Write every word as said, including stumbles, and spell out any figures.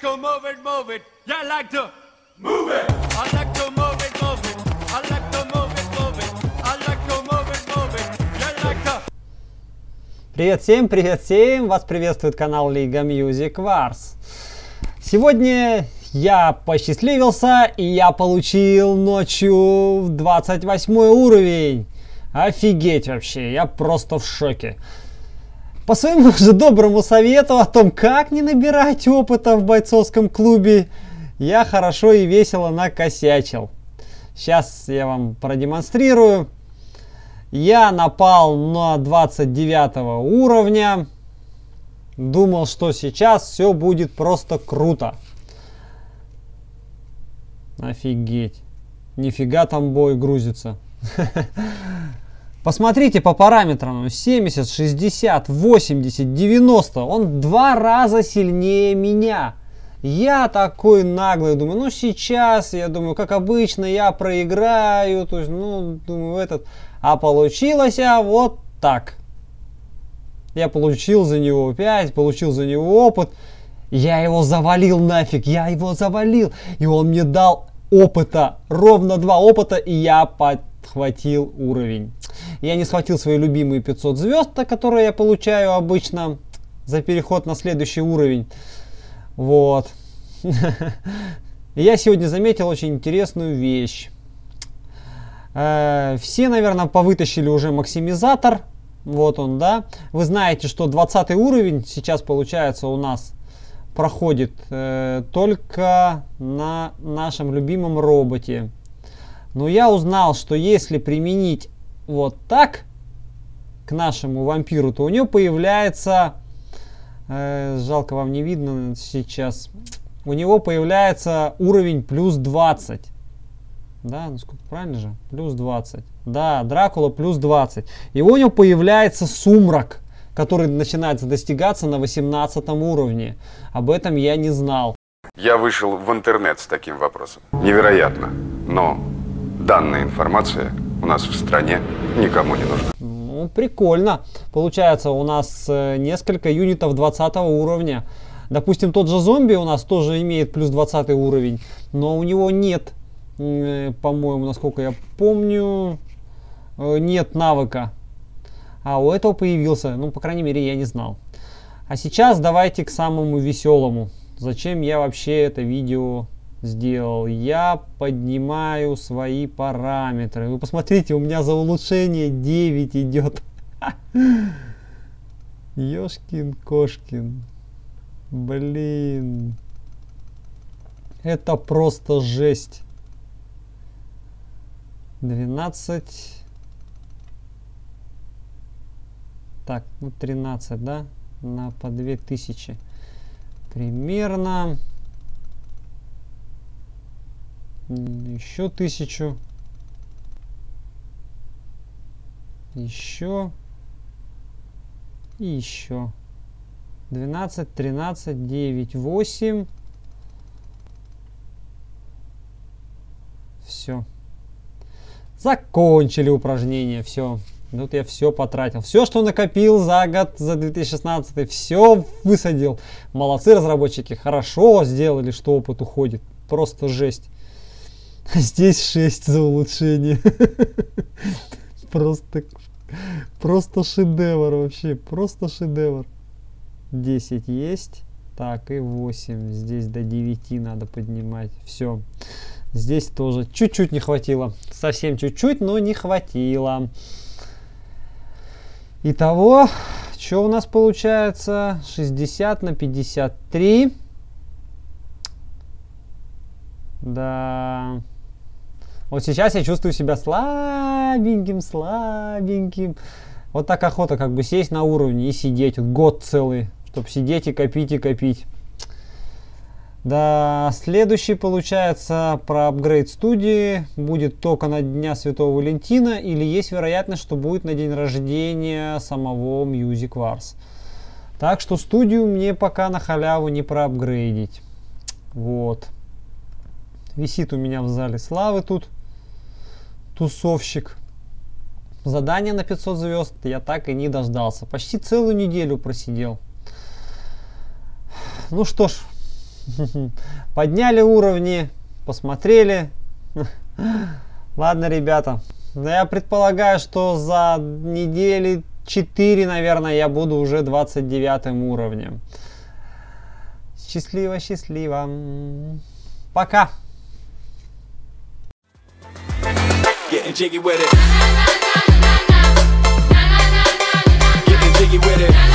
to move it, move it. You like to move it. I like to move it, move it. I like to move it, move it. I like to move it, move it. You like to. Привет всем, привет всем! Вас приветствует канал Лига Music Wars. Сегодня я посчастливился и я получил ночью двадцать восьмой уровень. Офигеть вообще, я просто в шоке. По своему же доброму совету о том, как не набирать опыта в бойцовском клубе, я хорошо и весело накосячил. Сейчас я вам продемонстрирую. Я напал на двадцать девятого уровня. Думал, что сейчас все будет просто круто. Офигеть. Нифига там бой грузится. Посмотрите по параметрам. семьдесят, шестьдесят, восемьдесят, девяносто. Он два раза сильнее меня. Я такой наглый. Думаю, ну сейчас, я думаю, как обычно, я проиграю. То есть, ну, думаю, этот... А получилось а вот так. Я получил за него пять, получил за него опыт. Я его завалил нафиг. Я его завалил. И он мне дал опыта. Ровно два опыта. И я подхватил уровень. Я не схватил свои любимые пятьсот звезд, которые я получаю обычно за переход на следующий уровень. Вот. Я сегодня заметил очень интересную вещь. Все, наверное, повытащили уже максимизатор. Вот он, да. Вы знаете, что двадцатый уровень сейчас, получается, у нас проходит э, только на нашем любимом роботе. Но я узнал, что если применить вот так к нашему вампиру, то у него появляется, э, жалко вам не видно сейчас, у него появляется уровень плюс двадцать. Да, ну сколько, правильно же? Плюс двадцать. Да, Дракула плюс двадцать. И у него появляется сумрак, который начинается достигаться на восемнадцатом уровне. Об этом я не знал. Я вышел в интернет с таким вопросом. Невероятно, но данная информация у нас в стране никому не нужна. Ну, прикольно. Получается, у нас э, несколько юнитов двадцатого уровня. Допустим, тот же зомби у нас тоже имеет плюс двадцатый уровень, но у него нет, э, по-моему, насколько я помню, э, нет навыка. А у этого появился, ну, по крайней мере, я не знал. А сейчас давайте к самому веселому. Зачем я вообще это видео сделал? Я поднимаю свои параметры. Вы посмотрите, у меня за улучшение девять идет. Ёшкин кошкин. Блин. Это просто жесть. двенадцать. Так, ну тринадцать, да? На по две тысячи. Примерно. Еще тысячу. Еще. И еще. двенадцать, тринадцать, девять, восемь. Все. Закончили упражнение. Все. Тут я все потратил. Все, что накопил за год, за две тысячи шестнадцатый, все высадил. Молодцы разработчики. Хорошо сделали, что опыт уходит. Просто жесть. Здесь шесть за улучшение. Просто, просто шедевр вообще. Просто шедевр. десять есть. Так, и восемь. Здесь до девяти надо поднимать. Все. Здесь тоже чуть-чуть не хватило. Совсем чуть-чуть, но не хватило. Итого, что у нас получается? шестьдесят на пятьдесят три. Да. Вот сейчас я чувствую себя слабеньким, слабеньким. Вот так охота как бы сесть на уровне и сидеть. Вот год целый, чтобы сидеть и копить, и копить. Да, следующий, получается, про апгрейд студии будет только на Дня Святого Валентина, или есть вероятность, что будет на день рождения самого Music Wars. Так что студию мне пока на халяву не проапгрейдить. Вот. Висит у меня в зале славы тут тусовщик. Задание на пятьсот звезд я так и не дождался. Почти целую неделю просидел. Ну что ж. Подняли уровни, посмотрели. Ладно, ребята. Я предполагаю, что за недели четыре, наверное, я буду уже двадцать девятым уровнем. Счастливо, счастливо. Пока. Getting jiggy with it. Getting jiggy with it.